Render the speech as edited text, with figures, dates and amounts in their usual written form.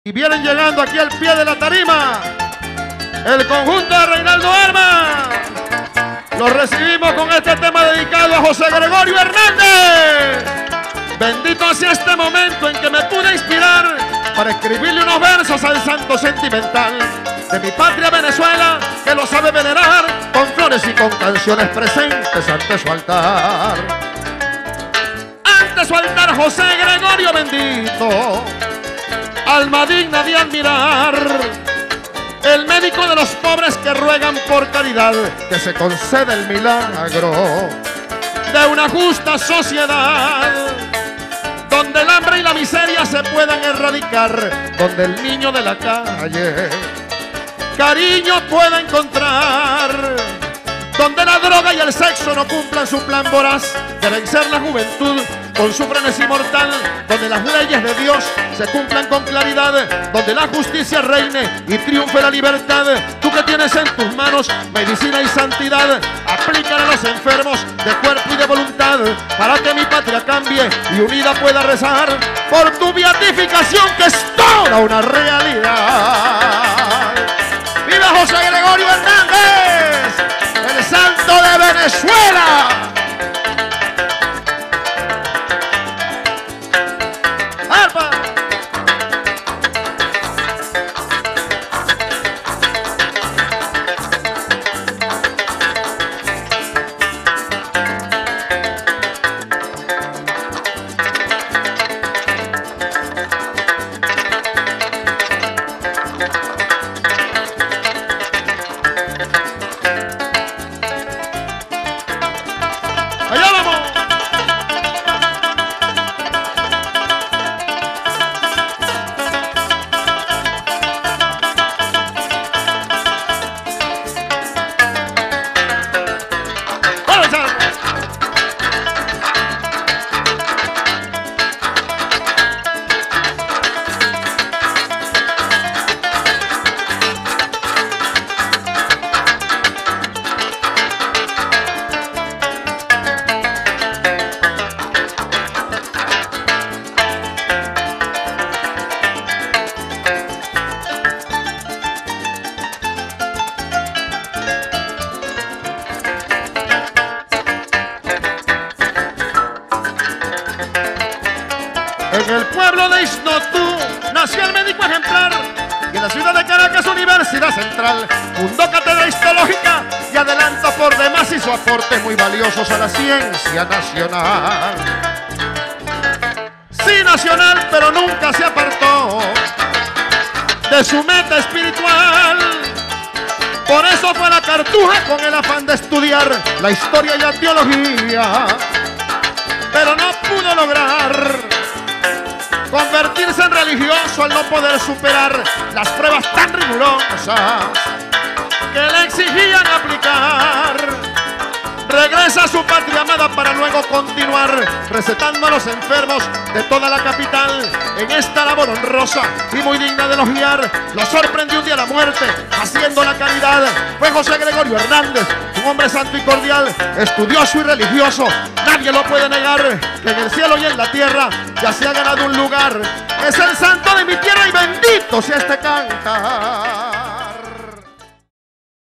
Y vienen llegando aquí al pie de la tarima el conjunto de Reinaldo Armas. Los recibimos con este tema dedicado a José Gregorio Hernández. Bendito sea este momento en que me pude inspirar para escribirle unos versos al santo sentimental de mi patria Venezuela, que lo sabe venerar con flores y con canciones presentes ante su altar. Ante su altar, José Gregorio bendito, alma digna de admirar, el médico de los pobres que ruegan por caridad que se conceda el milagro de una justa sociedad, donde el hambre y la miseria se puedan erradicar, donde el niño de la calle cariño pueda encontrar, donde la droga y el sexo no cumplan su plan voraz de vencer la juventud con su frenesí mortal, donde las leyes de Dios se cumplan con claridad, donde la justicia reine y triunfe la libertad. Tú que tienes en tus manos medicina y santidad, aplícala a los enfermos de cuerpo y de voluntad, para que mi patria cambie y unida pueda rezar por tu beatificación, que es toda una realidad. ¡Viva José Gregorio Hernández, el santo de Venezuela! En el pueblo de Isnotú nació el médico ejemplar, y en la ciudad de Caracas, Universidad Central, fundó cátedra histológica y adelanta por demás hizo aportes muy valiosos a la ciencia nacional. Sí, nacional, pero nunca se apartó de su meta espiritual. Por eso fue a la Cartuja con el afán de estudiar la historia y la teología, pero no pudo lograr convertirse en religioso al no poder superar las pruebas tan rigurosas que le exigían aplicar. Regresa a su patria amada para luego continuar recetando a los enfermos de toda la capital. En esta labor honrosa y muy digna de elogiar, lo sorprendió un día la muerte haciendo la caridad. Fue José Gregorio Hernández, un hombre santo y cordial, estudioso y religioso. Nadie lo puede negar, que en el cielo y en la tierra ya se ha ganado un lugar. Es el santo de mi tierra y bendito si este canta.